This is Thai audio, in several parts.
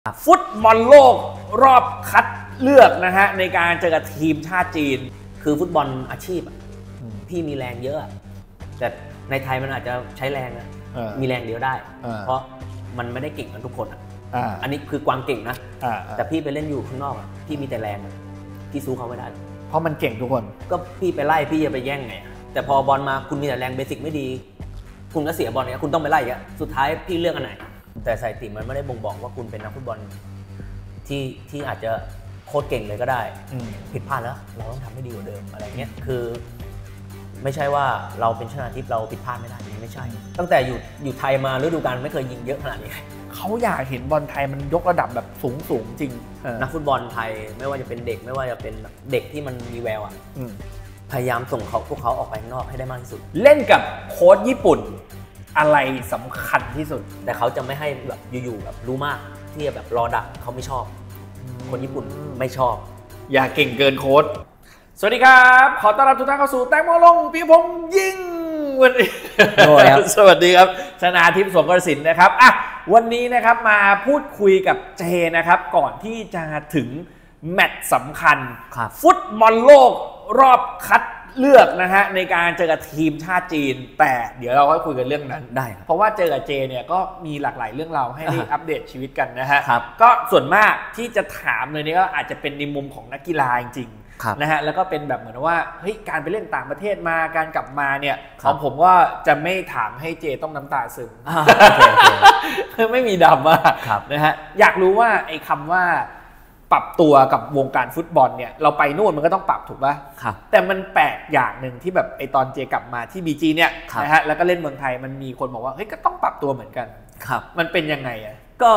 ฟุตบอลโลกรอบคัดเลือกนะฮะในการเจอกับทีมชาติจีนคือฟุตบอลอาชีพพี่มีแรงเยอะแต่ในไทยมันอาจจะใช้แรงนะมีแรงเดียวได้เพราะมันไม่ได้เก่งกันทุกคนอันนี้คือกวางเก่งนะแต่พี่ไปเล่นอยู่ข้างนอกพี่มีแต่แรงพี่สู้เขาไม่ได้เพราะมันเก่งทุกคนก็พี่ไปไล่พี่จะไปแย่งไงแต่พอบอลมาคุณมีแต่แรงเบสิกไม่ดีคุณก็เสียบอลเนี่ยคุณต้องไปไล่อ่ะสุดท้ายพี่เลือกอันไหนแต่สถิติมันไม่ได้บ่งบอกว่าคุณเป็นนักฟุตบอลที่อาจจะโคตรเก่งเลยก็ได้ผิดพลาดแล้วเราต้องทำให้ดีกว่าเดิมอะไรเงี้ยคือไม่ใช่ว่าเราเป็นชนะทิพย์เราผิดพลาดไม่ได้ไม่ใช่ตั้งแต่อยู่ไทยมาฤดูกาลไม่เคยยิงเยอะขนาดนี้เขาอยากเห็นบอลไทยมันยกระดับแบบสูงจริงนักฟุตบอลไทยไม่ว่าจะเป็นเด็กไม่ว่าจะเป็นเด็กที่มันมีแววพยายามส่งพวกเขาออกไปข้างนอกให้ได้มากที่สุดเล่นกับโค้ชญี่ปุ่นอะไรสำคัญที่สุดแต่เขาจะไม่ให้แบบอยู่ๆแบบรู้มากที่จะแบบรอดักเขาไม่ชอบคนญี่ปุ่นไม่ชอบอย่าเก่งเกินโค้ชสวัสดีครับขอต้อนรับทุกท่านเข้าสู่แตงโมลงพี่พงษ์ยิ่งวันนี้สวัสดีครับชนาทิพย์สงกรสินนะครับวันนี้นะครับมาพูดคุยกับเจนะครับก่อนที่จะถึงแมตช์สำคัญฟุตบอลโลกรอบคัดเลือกนะฮะในการเจอกับทีมชาติจีนแต่เดี๋ยวเราค่อยคุยกันเรื่องนั้นได้เพราะว่าเจอกับเจเนี่ยก็มีหลากหลายเรื่องราวให้ได้อัปเดตชีวิตกันนะฮะก็ส่วนมากที่จะถามเลยนี่ก็อาจจะเป็นในมุมของนักกีฬาจริงๆนะฮะแล้วก็เป็นแบบเหมือนว่าเฮ้ยการไปเล่นต่างประเทศมาการกลับมาเนี่ยของผมว่าจะไม่ถามให้เจต้องน้ำตาซึมไม่มีดราม่านะฮะอยากรู้ว่าไอ้คำว่าปรับตัวกับวงการฟุตบอลเนี่ยเราไปนู่นมันก็ต้องปรับถูกป่ะแต่มันแปลกอย่างหนึ่งที่แบบไอตอนเจกลับมาที่ BG เนี่ยนะฮะแล้วก็เล่นเมืองไทยมันมีคนบอกว่าเฮ้ยก็ต้องปรับตัวเหมือนกันมันเป็นยังไงอ่ะ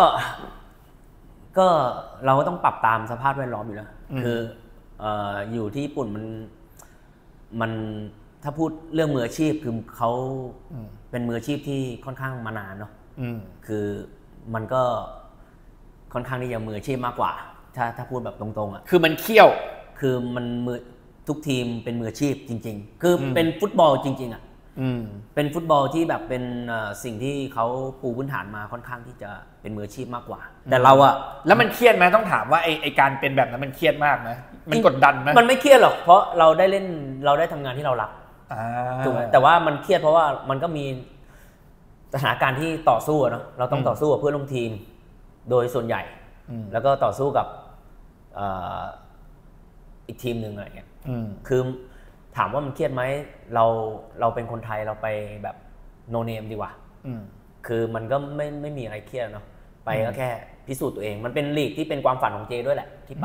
ก็เราก็ต้องปรับตามสภาพแวดล้อมอยู่แล้วคืออยู่ที่ญี่ปุ่นมันถ้าพูดเรื่องมืออาชีพคือเขาเป็นมืออาชีพที่ค่อนข้างมานานเนาะคือมันก็ค่อนข้างที่จะมืออาชีพมากกว่าถ้าพูดแบบตรงๆคือมันเขี้ยวคือมันมือทุกทีมเป็นมืออาชีพจริงๆคือเป็นฟุตบอลจริงๆเป็นฟุตบอลที่แบบเป็นสิ่งที่เขาปูพื้นฐานมาค่อนข้างที่จะเป็นมืออาชีพมากกว่าแต่เราอะแล้วมันเครียดไหมต้องถามว่าไอการเป็นแบบนั้นมันเครียดมากไหมมันกดดันไหมมันไม่เครียดหรอกเพราะเราได้เล่นเราได้ทำงานที่เรารักถูกไหมแต่ว่ามันเครียดเพราะว่ามันก็มีสถานการณ์ที่ต่อสู้เนาะเราต้องต่อสู้กับเพื่อนร่วมทีมโดยส่วนใหญ่แล้วก็ต่อสู้กับอีกทีมหนึ่งอะไรเงี้ยคือถามว่ามันเครียดไหมเราเป็นคนไทยเราไปแบบโนเนมดีกว่าคือมันก็ไม่มีอะไรเครียดเนาะไปก็แค่พิสูจน์ตัวเองมันเป็นลีกที่เป็นความฝันของเจด้วยแหละที่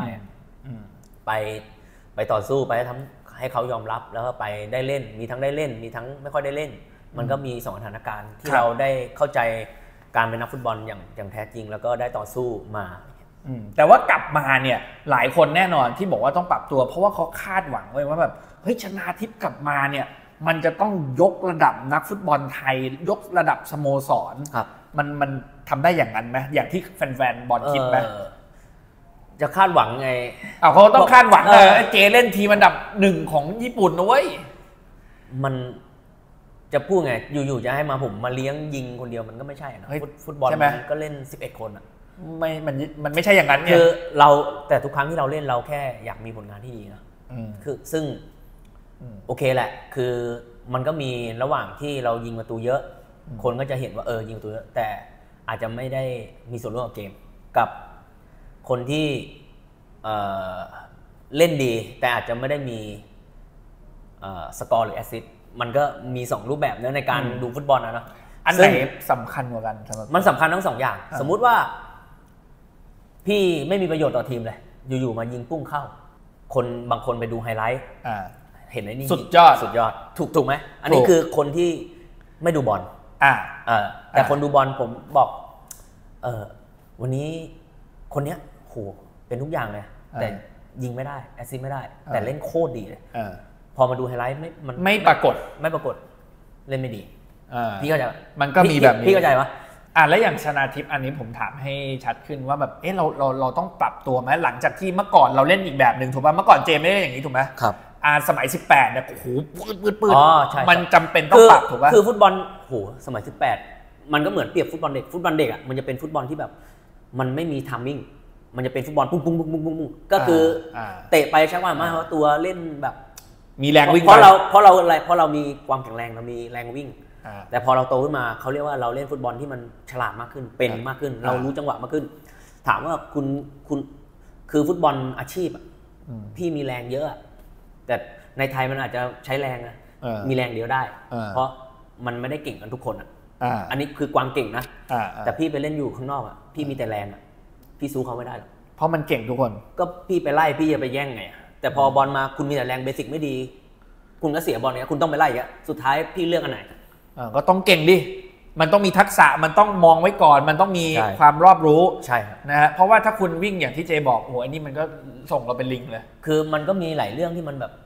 ไปต่อสู้ไปทำให้เขายอมรับแล้วก็ไปได้เล่นมีทั้งได้เล่นมีทั้งไม่ค่อยได้เล่นมันก็มี2สถานการณ์ที่เราได้เข้าใจการเป็นนักฟุตบอลอย่างแท้จริงแล้วก็ได้ต่อสู้มาแต่ว่ากลับมาเนี่ยหลายคนแน่นอนที่บอกว่าต้องปรับตัวเพราะว่าเขาคาดหวังไว้ว่าแบบเฮ้ยชนาทิพย์กลับมาเนี่ยมันจะต้องยกระดับนักฟุตบอลไทยยกระดับสโมสรมันทำได้อย่างนั้นไหมอย่างที่แฟนๆบอลคิดไหมจะคาดหวังไงเขาต้องคาดหวังเจเล่นทีมอันดับ1ของญี่ปุ่นนะเว้ยมันจะพูดไงอยู่ๆจะให้มาผมมาเลี้ยงยิงคนเดียวมันก็ไม่ใช่นะฟุตบอลมันก็เล่น11คนอ่ะมันไม่ใช่อย่างนั้นคือเราแต่ทุกครั้งที่เราเล่นเราแค่อยากมีผลงานที่ดีนะคือซึ่งโอเคแหละคือมันก็มีระหว่างที่เรายิงประตูเยอะคนก็จะเห็นว่ายิงประตูเยอะแต่อาจจะไม่ได้มีส่วนร่วมกับเกมกับคนที่เล่นดีแต่อาจจะไม่ได้มีสกอร์หรือแอสซิสต์มันก็มี2รูปแบบเนอะในการดูฟุตบอลนะเนาะอันไหนสำคัญกว่ากันมันสำคัญทั้ง2อย่างสมมุติว่าพี่ไม่มีประโยชน์ต่อทีมเลยอยู่ๆมายิงปุ้งเข้าคนบางคนไปดูไฮไลท์เห็นไอ้นี่สุดยอดถูกไหมอันนี้คือคนที่ไม่ดูบอลแต่คนดูบอลผมบอกวันนี้คนเนี้ยโหเป็นทุกอย่างเลยแต่ยิงไม่ได้แอสซิสต์ไม่ได้แต่เล่นโคตรดีเลยพอมาดูไฮไลท์มันไม่ปรากฏเล่นไม่ดีพี่เข้าใจมันก็มีแบบนี้พี่เข้าใจปะแล้วอย่างชนาทิพย์อันนี้ผมถามให้ชัดขึ้นว่าแบบเราต้องปรับตัวไหมหลังจากที่เมื่อก่อนเราเล่นอีกแบบหนึ่งถูกป่ะเมื่อก่อนเจไม่ได้อย่างนี้ถูกไหมครับสมัย18เนี่ยโอ้โหปืดมันจำเป็นต้องปรับถูกป่ะคือฟุตบอลโหสมัย18มันก็เหมือนเปรียบฟุตบอลเด็กอ่ะมันจะเป็นฟุตบอลที่แบบมันไม่มีทัมมิ่งมันจะเป็นฟุตบอลปุ้งปุ้งปุ้งปุ้งปุ้งก็คือเตะไปใช่ว่าไม่เพราะตัวเล่นแบบมีแรงวิ่งเพราะเรามีความแข็งแรงเรามีแรงวิ่งแต่พอเราโตขึ้นมาเขาเรียกว่าเราเล่นฟุตบอลที่มันฉลาดมากขึ้นเป็นมากขึ้นเรารู้จังหวะมากขึ้นถามว่าคุณคือฟุตบอลอาชีพพี่มีแรงเยอะแต่ในไทยมันอาจจะใช้แรงมีแรงเดียวได้เพราะมันไม่ได้เก่งกันทุกคนอันนี้คือความเก่งนะแต่พี่ไปเล่นอยู่ข้างนอกพี่มีแต่แรงพี่สู้เขาไม่ได้หรอกเพราะมันเก่งทุกคนก็พี่ไปไล่พี่จะไปแย่งไงแต่พอบอลมาคุณมีแต่แรงเบสิกไม่ดีคุณก็เสียบอลเนี่ยคุณต้องไปไล่สุดท้ายพี่เลือกอันไหนก็ต้องเก่งดิมันต้องมีทักษะมันต้องมองไว้ก่อนมันต้องมีความรอบรู้ใช่นะฮะเพราะว่าถ้าคุณวิ่งอย่างที่เจบอกโอ้โหอันนี้มันก็ส่งเราเป็นลิงเลยคือมันก็มีหลายเรื่องที่มันแบบ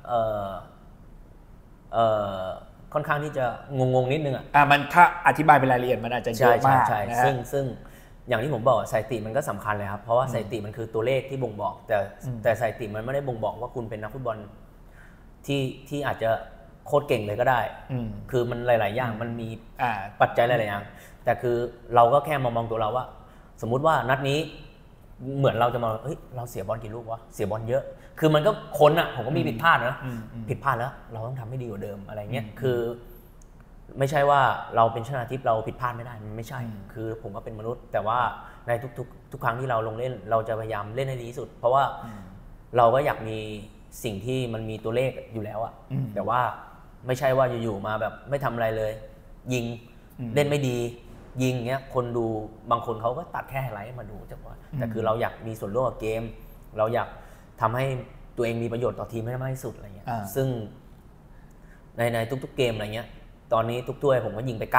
ค่อนข้างที่จะงงนิดนึงมันถ้าอธิบายเป็นรายละเอียดมันอาจจะเยอะมากนะฮะซึ่งอย่างที่ผมบอกสถิติมันก็สำคัญเลยครับเพราะว่าสถิติมันคือตัวเลขที่บ่งบอกแต่สถิติมันไม่ได้บ่งบอกว่าคุณเป็นนักฟุตบอลที่อาจจะโคตรเก่งเลยก็ได้คือมันหลายๆอย่างมันมีปัจจัยหลายๆอย่างแต่คือเราก็แค่มองตัวเราว่าสมมุติว่านัดนี้เหมือนเราจะมาเฮ้ยเราเสียบอลกี่ลูกวะเสียบอลเยอะคือมันก็คนผมก็มีผิดพลาดนะผิดพลาดแล้วเราต้องทำให้ดีกว่าเดิมอะไรเงี้ยคือไม่ใช่ว่าเราเป็นชนะทิพย์เราผิดพลาดไม่ได้มันไม่ใช่คือผมก็เป็นมนุษย์แต่ว่าในทุกครั้งที่เราลงเล่นเราจะพยายามเล่นให้ดีที่สุดเพราะว่าเราก็อยากมีสิ่งที่มันมีตัวเลขอยู่แล้วแต่ว่าไม่ใช่ว่าอยู่ๆมาแบบไม่ทำอะไรเลยยิงเล่นไม่ดียิงเงี้ยคนดูบางคนเขาก็ตัดแค่ไฮไลท์มาดูจังหวะแต่คือเราอยากมีส่วนร่วมกับเกมเราอยากทำให้ตัวเองมีประโยชน์ต่อทีมให้มากที่สุดอะไรเงี้ยซึ่งในทุกๆเกมอะไรเงี้ยตอนนี้ทุกถ้วยผมก็ยิงไป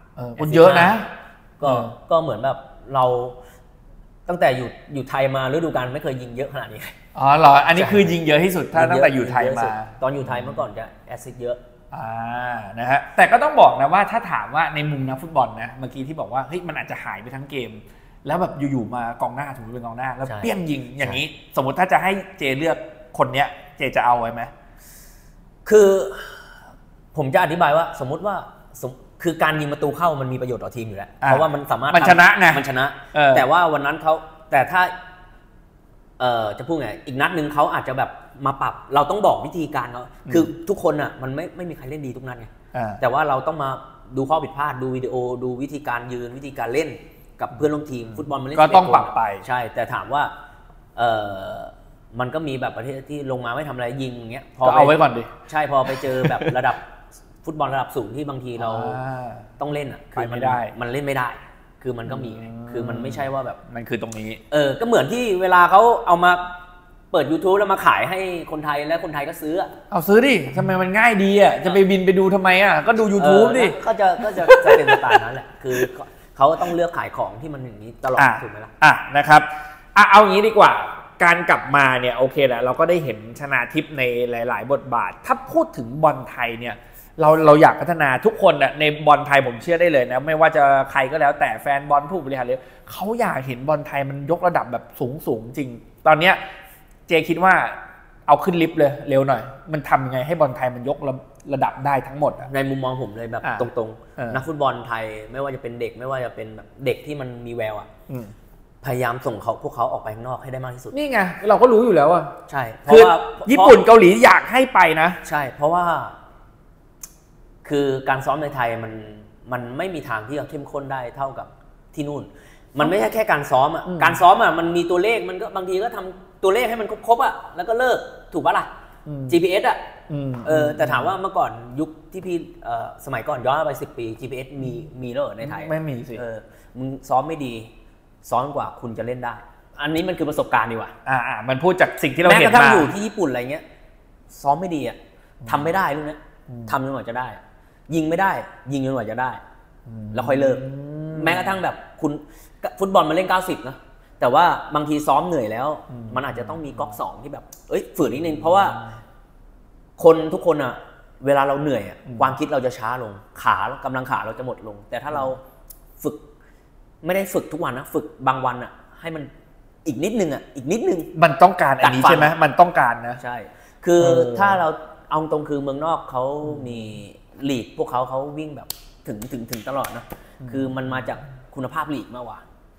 9 คนเยอะนะก็เหมือนแบบเราตั้งแต่อยู่ไทยมาฤดูกาลไม่เคยยิงเยอะขนาดนี้เหรออันนี้คือยิงเยอะที่สุดถ้าตั้งแต่อยู่ไทยมาตอนอยู่ไทยเมื่อก่อนจะแอสซิสต์เยอะนะฮะแต่ก็ต้องบอกนะว่าถ้าถามว่าในมุมนักฟุตบอลนะเมื่อกี้ที่บอกว่าเฮ้ยมันอาจจะหายไปทั้งเกมแล้วแบบอยู่ๆมากองหน้าสมมติเป็นกองหน้าแล้วเปี้ยงยิงอย่างนี้สมมติถ้าจะให้เจเลือกคนเนี้ยเจจะเอาไว้ไหมคือผมจะอธิบายว่าสมมติว่าคือการยิงประตูเข้ามันมีประโยชน์ต่อทีมอยู่แล้วเพราะว่ามันสามารถมันชนะไงมันชนะแต่ว่าวันนั้นเขาแต่ถ้าจะพูดไงอีกนัดนึงเขาอาจจะแบบมาปรับเราต้องบอกวิธีการเขาคือทุกคนมันไม่มีใครเล่นดีทุกนัดไงแต่ว่าเราต้องมาดูข้อผิดพลาดดูวิดีโอดูวิธีการยืนวิธีการเล่นกับเพื่อนร่วมทีมฟุตบอลมันเล่นก็ต้องปรับไปใช่แต่ถามว่ามันก็มีแบบประเทศที่ลงมาไม่ทำอะไรยิงอย่างเงี้ยพอเอาไว้ก่อนดิใช่พอไปเจอแบบระดับฟุตบอลระดับสูงที่บางทีเราต้องเล่นคือมันเล่นไม่ได้คือมันก็มีคือมันไม่ใช่ว่าแบบมันคือตรงนี้ก็เหมือนที่เวลาเขาเอามาเปิด YouTube แล้วมาขายให้คนไทยและคนไทยก็ซื้อเอาซื้อดิทำไมมันง่ายดีจะไปบินไปดูทำไมก็ดู YouTube ดิก็จะเป็นสไตล์นั้นแหละคือเขาต้องเลือกขายของที่มันอย่างนี้ตลอดถูกไหมล่ะนะครับเอางี้ดีกว่าการกลับมาเนี่ยโอเคแหละเราก็ได้เห็นชนาทิพย์ในหลายๆบทบาทถ้าพูดถึงบอลไทยเนี่ยเราอยากพัฒนาทุกคนในบอลไทยผมเชื่อได้เลยนะไม่ว่าจะใครก็แล้วแต่แฟนบอลผู้บริหารเลยเขาอยากเห็นบอลไทยมันยกระดับแบบสูงจริงตอนเนี้ยเจคิดว่าเอาขึ้นลิฟต์เลยเร็วหน่อยมันทำยังไงให้บอลไทยมันยกระดับได้ทั้งหมดในมุมมองผมเลยแบบตรงๆนักฟุตบอลไทยไม่ว่าจะเป็นเด็กไม่ว่าจะเป็นแบบเด็กที่มันมีแววพยายามส่งพวกเขาออกไปข้างนอกให้ได้มากที่สุดนี่ไงเราก็รู้อยู่แล้วใช่เพราะว่าญี่ปุ่นเกาหลีอยากให้ไปนะใช่เพราะว่าคือการซ้อมในไทยมันไม่มีทางที่จะเข้มข้นได้เท่ากับที่นู่นมันไม่ใช่แค่การซ้อมการซ้อมมันมีตัวเลขมันก็บางทีก็ทำตัวเลขให้มันครบแล้วก็เลิกถูกปะล่ะ GPS แต่ถามว่าเมื่อก่อนยุคที่พี่สมัยก่อนย้อนไป10 ปี GPS มีแล้วในไทยไม่มีสิมึงซ้อมไม่ดีซ้อมกว่าคุณจะเล่นได้อันนี้มันคือประสบการณ์ดีกว่ามันพูดจากสิ่งที่เราเห็นมาแม้กระทั่งอยู่ที่ญี่ปุ่นอะไรเงี้ยซ้อมไม่ดีทำไม่ได้ลูกนี้ทำจนกว่าจะได้ยิงไม่ได้ยิงจนกว่าจะได้แล้วค่อยเลิกแม้กระทั่งแบบคุณฟุตบอลมาเล่น90นะแต่ว่าบางทีซ้อมเหนื่อยแล้วมันอาจจะต้องมีก๊อก2ที่แบบฝืนนิดนึงเพราะว่าคนทุกคนเวลาเราเหนื่อยความคิดเราจะช้าลงกำลังขาเราจะหมดลงแต่ถ้าเราฝึกไม่ได้ฝึกทุกวันนะฝึกบางวันให้มันอีกนิดนึงอีกนิดนึงมันต้องการอันนี้ใช่ไหมมันต้องการนะใช่คือถ้าเราเอาตรงคือเมืองนอกเขามีลีกพวกเขาวิ่งแบบถึงตลอดนะคือมันมาจากคุณภาพลีกมากกว่า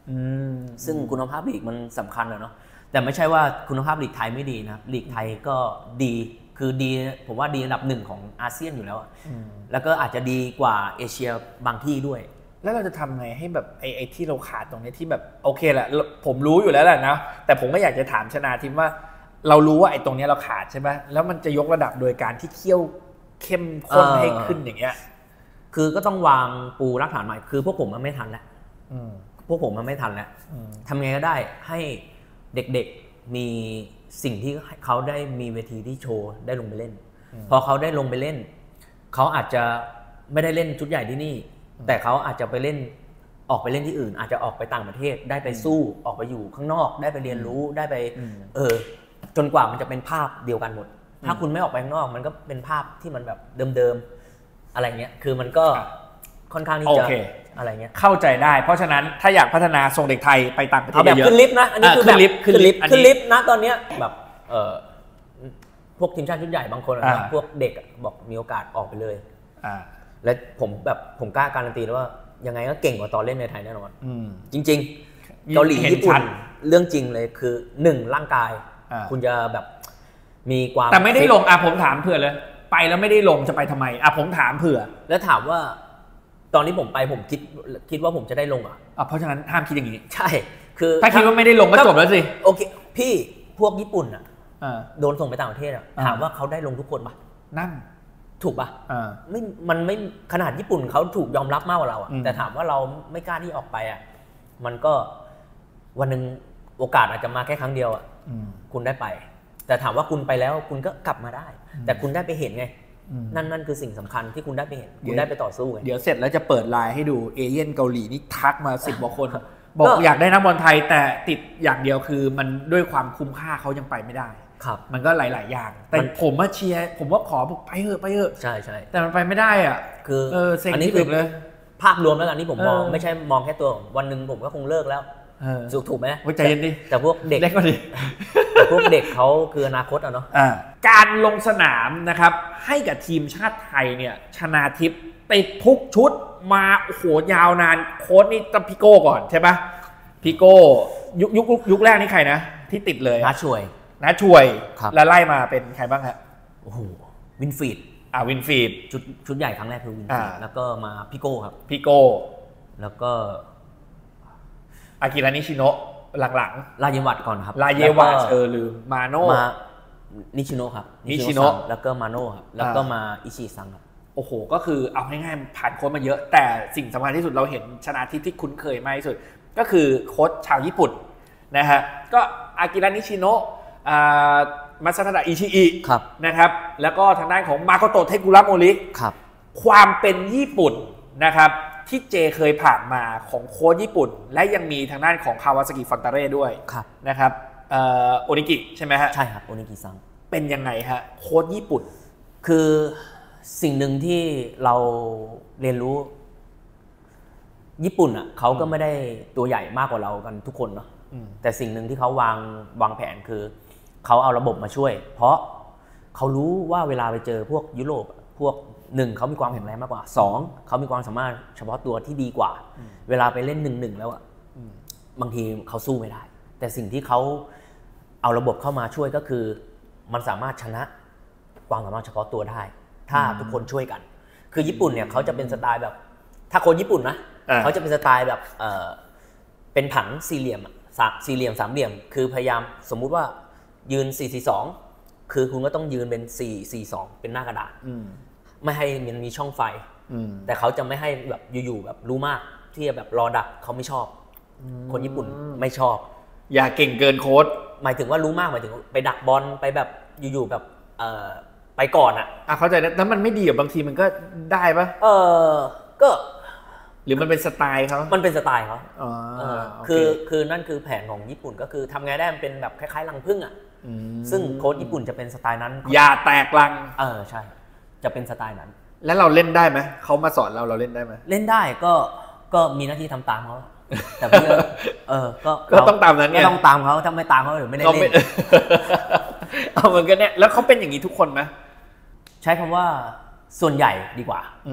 ซึ่งคุณภาพลีกมันสำคัญเนาะแต่ไม่ใช่ว่าคุณภาพลีกไทยไม่ดีนะลีกไทยก็ดีคือดีผมว่าดีอันดับ1ของอาเซียนอยู่แล้วแล้วก็อาจจะดีกว่าเอเชียบางที่ด้วยแล้วเราจะทำไงให้แบบไอ้ที่เราขาดตรงนี้ที่แบบโอเคแหละผมรู้อยู่แล้วแหละนะแต่ผมก็อยากจะถามชนาทิพย์ว่าเรารู้ว่าไอ้ตรงนี้เราขาดใช่ไหมแล้วมันจะยกระดับโดยการที่เคี่ยวเข้มข้นให้ขึ้นอย่างเงี้ยคือก็ต้องวางปูรากฐานใหม่คือพวกผมมันไม่ทันแล้วพวกผมมันไม่ทันแล้วทำไงก็ได้ให้เด็กๆมีสิ่งที่เขาได้มีเวทีที่โชว์ได้ลงไปเล่นพอเขาได้ลงไปเล่นเขาอาจจะไม่ได้เล่นชุดใหญ่ที่นี่แต่เขาอาจจะไปเล่นออกไปเล่นที่อื่นอาจจะออกไปต่างประเทศได้ไปสู้ออกไปอยู่ข้างนอกได้ไปเรียนรู้ได้ไปจนกว่ามันจะเป็นภาพเดียวกันหมดถ้าคุณไม่ออกไปข้างนอกมันก็เป็นภาพที่มันแบบเดิมๆอะไรเงี้ยคือมันก็ค่อนข้างที่จะอะไรเงี้ยเข้าใจได้เพราะฉะนั้นถ้าอยากพัฒนาส่งเด็กไทยไปต่างประเทศเยอะแบบขึ้นลิฟต์นะอันนี้คือแบบขึ้นลิฟต์นะตอนเนี้ยแบบพวกทีมชาติชุดใหญ่บางคนนะพวกเด็กบอกมีโอกาสออกไปเลยและผมกล้าการันตีแล้วว่ายังไงก็เก่งกว่าตอนเล่นในไทยแน่นอนจริงๆเกาหลีญี่ปุ่นเรื่องจริงเลยคือ1ร่างกายคุณจะแบบมีความแต่ไม่ได้ลงผมถามเผื่อเลยไปแล้วไม่ได้ลงจะไปทำไมผมถามเผื่อแล้วถามว่าตอนที่ผมไปผมคิดว่าผมจะได้ลงเพราะฉะนั้นห้ามคิดอย่างนี้ใช่คือถ้าคิดว่าไม่ได้ลงก็จบแล้วสิโอเคพี่พวกญี่ปุ่นโดนส่งไปต่างประเทศถามว่าเขาได้ลงทุกคนปะนั่นถูกปะไม่มันไม่ขนาดญี่ปุ่นเขาถูกยอมรับมากกว่าเราแต่ถามว่าเราไม่กล้าที่ออกไปมันก็วันนึงโอกาสอาจจะมาแค่ครั้งเดียวคุณได้ไปแต่ถามว่าคุณไปแล้วคุณก็กลับมาได้แต่คุณได้ไปเห็นไงนั่นคือสิ่งสำคัญที่คุณได้ไปเห็นคุณได้ไปต่อสู้ไงเดี๋ยวเสร็จแล้วจะเปิดไลน์ให้ดูเอเย่นเกาหลีนี่ทักมา10 กว่าคนบอกอยากได้นักบอลไทยแต่ติดอย่างเดียวคือมันด้วยความคุ้มค่าเขายังไปไม่ได้มันก็หลายๆอย่างแต่ผมว่าเชียร์ผมว่าขอไปเถอะใช่แต่มันไปไม่ได้คืออันนี้คือเลยภาพรวมแล้วกันที่ผมมองไม่ใช่มองแค่ตัววันนึงผมก็คงเลิกแล้วถูกไหมใจเย็นดิแต่พวกเด็กก็ดิแต่พวกเด็กเขาคืออนาคตเนาะการลงสนามนะครับให้กับทีมชาติไทยเนี่ยชนาทิพย์ติดทุกชุดมาโอ้โหยาวนานโค้ชนี่ต้องพี่โก้ก่อนใช่ปะพี่โก้ยุคแรกนี่ใครนะที่ติดเลยน้าช่วยแล้วไล่มาเป็นใครบ้างฮะโอ้โหวินฟีดวินฟีดชุดใหญ่ครั้งแรกคือวินฟีดแล้วก็มาพี่โก้ครับพี่โก้แล้วก็อากิระนิชิโนะหลังๆลาเยวัตก่อนครับลาเยวัตลืมมาโน่นิชิโนะครับนิชิโนะแล้วก็มาโน่ครับแล้วก็มาอิชิซังครับโอ้โหก็คือเอาง่ายๆผ่านโค้ชมาเยอะแต่สิ่งสำคัญที่สุดเราเห็นชนาทิพย์ที่คุ้นเคยมากที่สุดก็คือโค้ชชาวญี่ปุ่นนะฮะก็อากิระนิชิโนะมาซาทะอิชิอินะครับแล้วก็ทางด้านของมาโกโตะเทกุระโมริความเป็นญี่ปุ่นนะครับที่เจเคยผ่านมาของโค้ชญี่ปุ่นและยังมีทางด้านของคาวาซากิฟอนตาเร่ด้วยนะครับโอนิกิใช่ไหมฮะใช่ครับโอนิกิซังเป็นยังไงฮะโค้ชญี่ปุ่นคือสิ่งหนึ่งที่เราเรียนรู้ญี่ปุ่นเขาก็ไม่ได้ตัวใหญ่มากกว่าเรากันทุกคนเนาะแต่สิ่งหนึ่งที่เขาวางแผนคือเขาเอาระบบมาช่วยเพราะเขารู้ว่าเวลาไปเจอพวกยุโรปพวก1เขามีความแข็งแรงมากกว่า2เขามีความสามารถเฉพาะตัวที่ดีกว่าเวลาไปเล่น1-1แล้วบางทีเขาสู้ไม่ได้แต่สิ่งที่เขาเอาระบบเข้ามาช่วยก็คือมันสามารถชนะความสามารถเฉพาะตัวได้ถ้าทุกคนช่วยกันคือญี่ปุ่นเนี่ยเขาจะเป็นสไตล์แบบถ้าคนญี่ปุ่นนะเขาจะเป็นสไตล์แบบเป็นผังสี่เหลี่ยมสามเหลี่ยมคือพยายามสมมุติว่ายืน 4-4-2 คือคุณก็ต้องยืนเป็น 4-4-2 เป็นหน้ากระดาษไม่ให้มันมีช่องไฟแต่เขาจะไม่ให้แบบอยู่ๆแบบรู้มากที่จะแบบรอดักเขาไม่ชอบคนญี่ปุ่นไม่ชอบอย่าเก่งเกินโค้ชหมายถึงว่ารู้มากหมายถึงไปดักบอลไปแบบอยู่ๆแบบไปก่อนเข้าใจแล้วมันไม่ดีบางทีมันก็ได้ปะก็หรือมันเป็นสไตล์เขามันเป็นสไตล์เขาคือนั่นคือแผนของญี่ปุ่นก็คือทำไงได้มันเป็นแบบคล้ายๆรังผึ้งซึ่งโค้ชญี่ปุ่นจะเป็นสไตล์นั้นอย่าแตกรังใช่จะเป็นสไตล์นั้นแล้วเราเล่นได้ไหมเขามาสอนเราเล่นได้ไหมเล่นได้ก็มีหน้าที่ทำตามเขาแต่เพื่อก็ต้องตามนั้นไงก็ต้องตามเขาถ้าไม่ตามเขาเดี๋ยวไม่ได้เล่นเหมือนกันเนี่ยแล้วเขาเป็นอย่างนี้ทุกคนไหมใช้คำว่าส่วนใหญ่ดีกว่า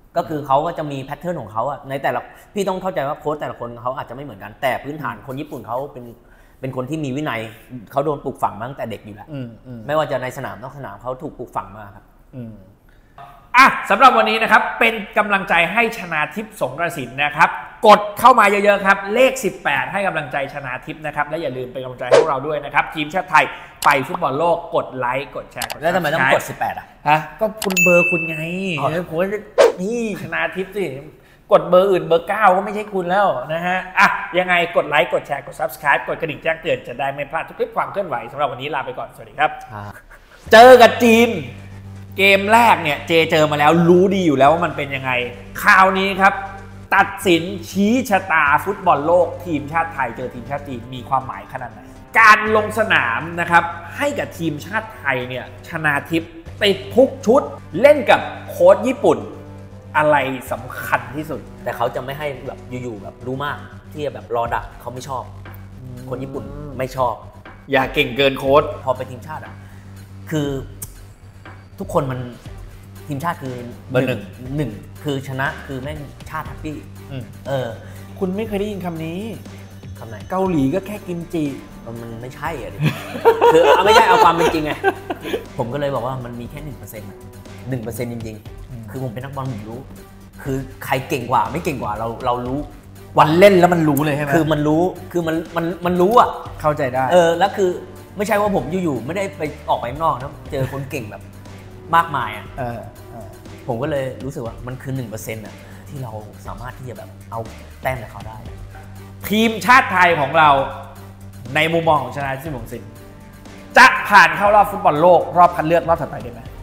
ก็คือเขาก็จะมีแพทเทิร์นของเขาอะในแต่ละพี่ต้องเข้าใจว่าโค้ชแต่ละคนเขาอาจจะไม่เหมือนกันแต่พื้นฐานคนญี่ปุ่นเขาเป็นคนที่มีวินัยเขาโดนปลูกฝังมาตั้งแต่เด็กอยู่แล้วไม่ว่าจะในสนามนอกสนามเขาถูกปลูกฝังมาครับสำหรับวันนี้นะครับเป็นกำลังใจให้ชนาทิพย์สงกระสินนะครับกดเข้ามาเยอะๆครับเลข18ให้กำลังใจชนาทิพย์นะครับและอย่าลืมเป็นกำลังใจให้พวกเราด้วยนะครับทีมชาติไทยไปฟุตบอลโลกกดไลค์กดแชร์แล้วทำไมต้องกด18 ก็คุณเบอร์คุณไงผมนี่ชนาทิพย์สิกดเบอร์อื่นเบอร์9ก็ไม่ใช่คุณแล้วนะฮะยังไงกดไลค์กดแชร์กด Subscribe กดกระดิ่งแจ้งเตือนจะได้ไม่พลาดทุกคลิปความเคลื่อนไหวสำหรับวันนี้ลาไปก่อนสวัสดีครับเจอกับจีนเกมแรกเนี่ยเจอมาแล้วรู้ดีอยู่แล้วว่ามันเป็นยังไงคราวนี้ครับตัดสินชี้ชะตาฟุตบอลโลกทีมชาติไทยเจอทีมชาติจีนมีความหมายขนาดไหนการลงสนามนะครับให้กับทีมชาติไทยเนี่ยชนาทิพย์ติดทุกชุดเล่นกับโค้ชญี่ปุ่นอะไรสำคัญที่สุดแต่เขาจะไม่ให้แบบอยู่ๆแบบรู้มากที่จะแบบรอดักเขาไม่ชอบคนญี่ปุ่นไม่ชอบอย่าเก่งเกินโค้ชพอไปทีมชาติคือทุกคนมันทีมชาติคือเบอร์หนึ่งคือชนะคือแม่งชาติแฮปปี้คุณไม่เคยได้ยินคำนี้คำไหนเกาหลีก็แค่กิมจิมันไม่ใช่ดิคือไม่ใช่เอาความเป็นจริงไงผมก็เลยบอกว่ามันมีแค่ 1% จริงๆคือผมเป็นนักบอลผมรู้คือใครเก่งกว่าไม่เก่งกว่าเรารู้วันเล่นแล้วมันรู้เลยใช่ไหมคือมันรู้คือมันรู้อ่ะเข้าใจได้แล้วคือไม่ใช่ว่าผมอยู่ๆไม่ได้ไปออกไปข้างนอกนะเจอคนเก่งแบบมากมายผมก็เลยรู้สึกว่ามันคือ 1% ที่เราสามารถที่จะแบบเอาแต้มจากเขาได้ทีมชาติไทยของเราในมุมมองของชนาทิพย์สงกระสินจะผ่านเข้ารอบฟุตบอลโลกรอบคัดเลือกรอบถัดไปได้ไหม